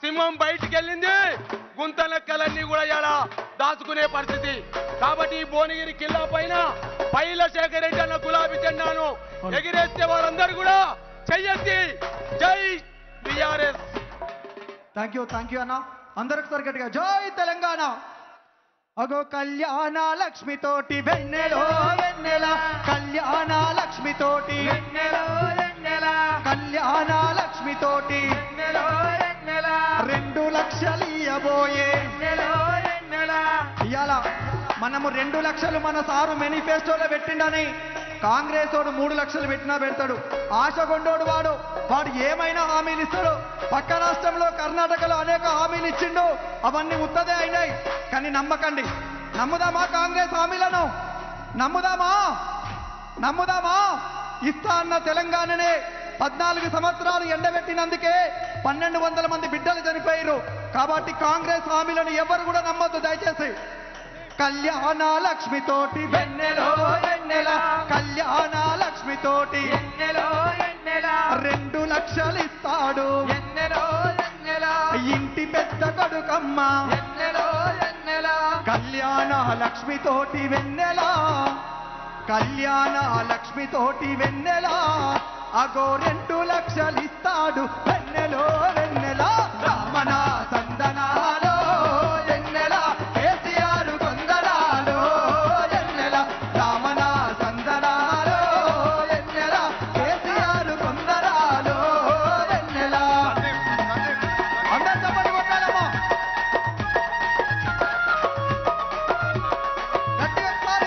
సింహం బయటికి వెళ్ళింది, గుంత లెక్కలన్నీ కూడా ఇలా దాచుకునే పరిస్థితి. కాబట్టి ఈ భువనగిరి కిల్లా పైన పైల శేఖర్ రెడ్డి అన్న గులాబీ జెండాను ఎగిరేస్తే వారందరూ కూడా చెయ్యెత్తి జై టిఆర్ఎస్. థ్యాంక్ యూ అన్న. అందరికి ఒకసారి గట్టిగా జై తెలంగాణ. అగో కళ్యాణ లక్ష్మి తోటి వెన్నెలో వెన్నెల, కళ్యాణ లక్ష్మి తోటి వెన్నెలో వెన్నెల, కళ్యాణ లక్ష్మి తోటి వెన్నెలో వెన్నెల, 2 లక్షలు ఇయ్యబోయే వెన్నెలో వెన్నెల. ఇయాల మనము 2 లక్షలు మన సారు మేనిఫెస్టోలో పెట్టిండని కాంగ్రెస్ వాడు 3 లక్షలు పెట్టినా పెడతాడు. ఆశగొండోడు వాడు ఏమైనా హామీలు ఇస్తాడు. పక్క రాష్ట్రంలో కర్ణాటకలో అనేక హామీలు ఇచ్చిండు, అవన్నీ ఉత్తదే అయినాయి. కానీ నమ్మకండి. నమ్ముదామా కాంగ్రెస్ హామీలను? నమ్ముదామా? ఇస్తా అన్న తెలంగాణనే 14 సంవత్సరాలు ఎండబెట్టినందుకే 1200 మంది బిడ్డలు చనిపోయారు. కాబట్టి కాంగ్రెస్ హామీలను ఎవరు కూడా నమ్మొద్దు దయచేసి. కళ్యాణ లక్ష్మి తోటి వెన్నెలో వెన్నెల, కళ్యాణ లక్ష్మి తోటి వెన్నెలో వెన్నెల, 2 లక్షలు ఇస్తాడు వెన్నెలో వెన్నెల, ఇంటి పెద్ద కొడుకమ్మ వెన్నెలో వెన్నెల, కళ్యాణ లక్ష్మి తోటి వెన్నెల, కళ్యాణ లక్ష్మి తోటి వెన్నెల, అగో 2 లక్షలు ఇస్తాడు వెన్నెలో వెన్నెల. రమణ సందనాలో వెన్నెల, కేసీఆర్ కొందనాలో వెన్నెల, రమణ సందనాలో వెన్నెల, కేసీఆర్ కొందనాలో వెన్నెల. అందరూ చెప్పండి కొట్టాలమ్మా గట్టిగా ఒకసారి.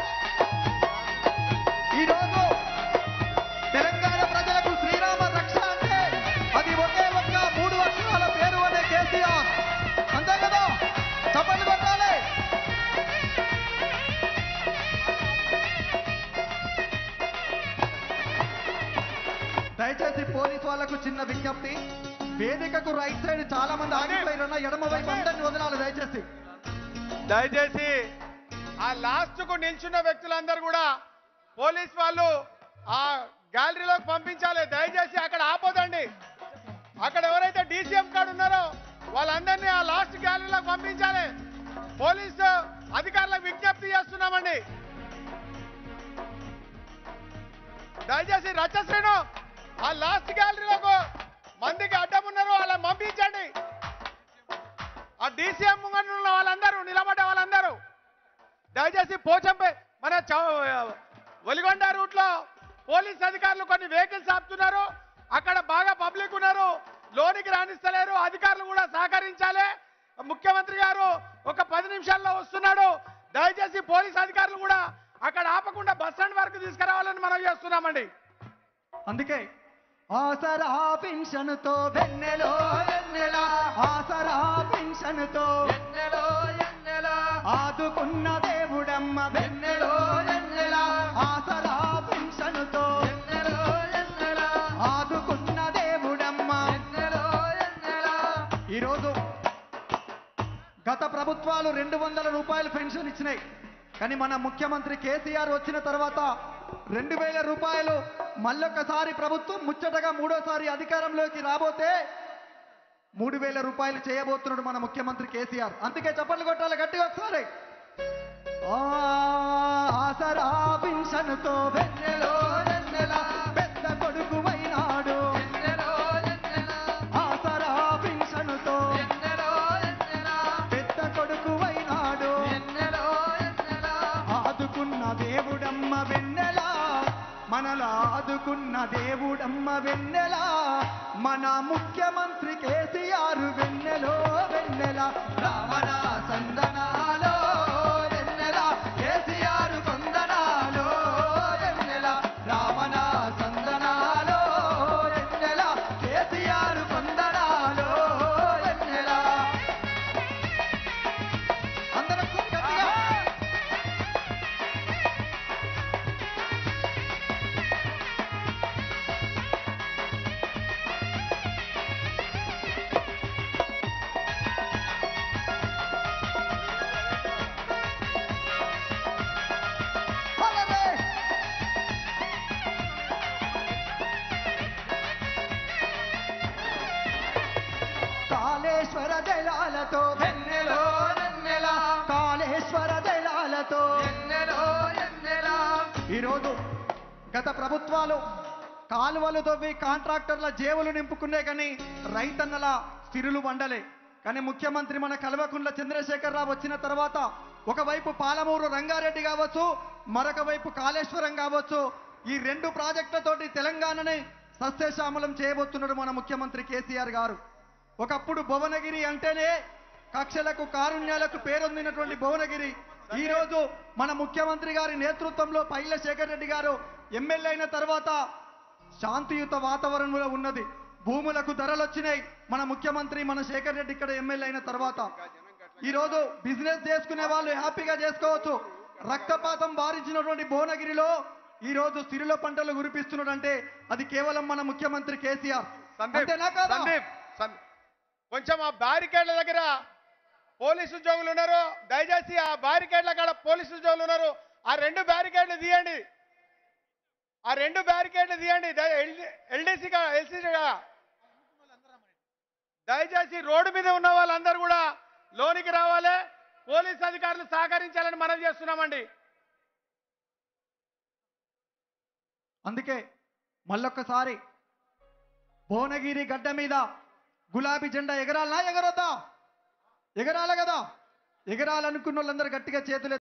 ఈరోజు తెలంగాణ ప్రజలకు శ్రీరామ రక్ష అంటే అది ఒకే ఒక్క 3 అక్షరాల పేరు అనే కేసీఆర్. అంతే కదా? చప్పట్లు కొట్టాలి. దయచేసి పోలీస్ వాళ్లకు చిన్న విజ్ఞప్తి. వేదికకు రైట్ సైడ్ చాలా మంది ఆగిపోయిన ఎడమ వైపు అందరిని వదలాలి దయచేసి ఆ లాస్ట్ కు నిల్చున్న వ్యక్తులందరూ కూడా పోలీస్ వాళ్ళు ఆ గ్యాలరీలోకి పంపించాలి. దయచేసి అక్కడ ఆపోదండి. అక్కడ ఎవరైతే డీసీఎం కార్డు ఉన్నారో వాళ్ళందరినీ ఆ లాస్ట్ గ్యాలరీలోకి పంపించాలి. పోలీసు అధికారులకు విజ్ఞప్తి చేస్తున్నామండి. దయచేసి రచ్చశ్రేణు ఆ లాస్ట్ గ్యాలరీలోకి మందికి అడ్డం ఉన్నారు వాళ్ళని పంపించండి. ఆ డీసీఎం ఉన్న వాళ్ళందరూ నిలబడ్డ వాళ్ళందరూ దయచేసి పోచంపై మన ఒలిగొండ రూట్ లో పోలీస్ అధికారులు కొన్ని వెహికల్స్ ఆపుతున్నారు. అక్కడ బాగా పబ్లిక్ ఉన్నారు, లోనికి రాణిస్తలేరు. అధికారులు కూడా సహకరించాలి. ముఖ్యమంత్రి గారు ఒక 10 నిమిషాల్లో వస్తున్నాడు. దయచేసి పోలీస్ అధికారులు కూడా అక్కడ ఆపకుండా బస్ స్టాండ్ వరకు తీసుకురావాలని మనం చేస్తున్నామండి. అందుకే ఆసరా పెన్షన్తో వెన్నెలో వెన్నెల, ఆసరా పెన్షన్తో వెన్నెలో వెన్నెల, ఆదుకున్న దేవుడమ్మ వెన్నెలో వెన్నెల, ఆసరా పెన్షన్తో వెన్నెలో వెన్నెల, ఆదుకున్న దేవుడమ్మ వెన్నెలో వెన్నెల. ఈరోజు గత ప్రభుత్వాలు 200 రూపాయలు పెన్షన్ ఇచ్చినాయి. కానీ మన ముఖ్యమంత్రి కేసీఆర్ వచ్చిన తర్వాత 2000 రూపాయలు మళ్ళొక్కసారి ప్రభుత్వం ముచ్చటగా 3వ అధికారంలోకి రాబోతే 3000 రూపాయలు చేయబోతున్నాడు మన ముఖ్యమంత్రి కేసీఆర్. అందుకే చప్పట్లు కొట్టాలి గట్టిగా ఒకసారి. ఆసరా పెన్షన్తో వెన్నెలో వెన్నెల, పెద్ద కొడుకు వైనాడు వెన్నెలో వెన్నెల, ఆసరా పెన్షన్తో వెన్నెలో వెన్నెల, పెద్ద కొడుకు వైనాడు వెన్నెలో వెన్నెల, ఆదుకున్న దేవుడమ్మ వెన్నెల, మనలా ఆదుకున్న దేవుడమ్మ వెన్నెల, మన ముఖ్యమంత్రి కేసీఆర్ వెన్నెలో వెన్నెల, రామణ సందనాలో వెన్నెల, కేసీఆర్ కొందనాలో వెన్నెల, రామణ సందనాలో వెన్నెల, కేసీఆర్ కొందనాలో వెన్నెల. అందరం గట్టిగా కాళేశ్వర జలాలతో వెన్నెలో వెన్నెల కాళేశ్వర జలాలతో ఎన్నెలో ఎన్నెల. ఈరోజు గత ప్రభుత్వాలు కాలువలు తవ్వి కాంట్రాక్టర్ల జేబులు నింపుకునే కానీ రైతన్నల సిరులు వండలే. కానీ ముఖ్యమంత్రి మన కల్వకుంట్ల చంద్రశేఖరరావు వచ్చిన తర్వాత ఒకవైపు పాలమూరు రంగారెడ్డి కావచ్చు, మరొక వైపు కాళేశ్వరం కావచ్చు, ఈ 2 ప్రాజెక్టులతోటి తెలంగాణని సస్యశ్యామలం చేయబోతున్నాడు మన ముఖ్యమంత్రి కేసీఆర్ గారు. ఒకప్పుడు భువనగిరి అంటేనే కక్షలకు కారుణ్యాలకు పేరొందినటువంటి భువనగిరి ఈ రోజు మన ముఖ్యమంత్రి గారి నేతృత్వంలో పైల శేఖర్ రెడ్డి గారు ఎమ్మెల్యే అయిన తర్వాత శాంతియుత వాతావరణంలో ఉన్నది. భూములకు ధరలు వచ్చినాయి. మన ముఖ్యమంత్రి మన శేఖర్ రెడ్డి ఇక్కడ ఎమ్మెల్యే అయిన తర్వాత ఈ రోజు బిజినెస్ చేసుకునే వాళ్ళు హ్యాపీగా చేసుకోవచ్చు. రక్తపాతం బారించినటువంటి భువనగిరిలో ఈ రోజు సిరిల పంటలు కురిపిస్తున్నాడంటే అది కేవలం మన ముఖ్యమంత్రి కేసీఆర్. అంతేనా కాదా? కొంచెం ఆ బ్యారికేడ్ల దగ్గర పోలీసు ఉద్యోగులు ఉన్నారు, దయచేసి ఆ బ్యారికేడ్ల కాడ పోలీసు ఉద్యోగులు ఉన్నారు, ఆ 2 బ్యారికేడ్లు తీయండి, ఆ 2 బ్యారికేడ్లు తీయండి. ఎల్సీ దయచేసి రోడ్డు మీద ఉన్న వాళ్ళందరూ కూడా లోనికి రావాలి, పోలీసు అధికారులు సహకరించాలని మనం చేస్తున్నామండి. అందుకే మళ్ళొక్కసారి భువనగిరి గడ్డ మీద గులాబీ జెండా ఎగరాలనా ఎగరొద్దా? ఎగరాల కదా. ఎగరాలనుకున్న వాళ్ళందరూ గట్టిగా చేతులు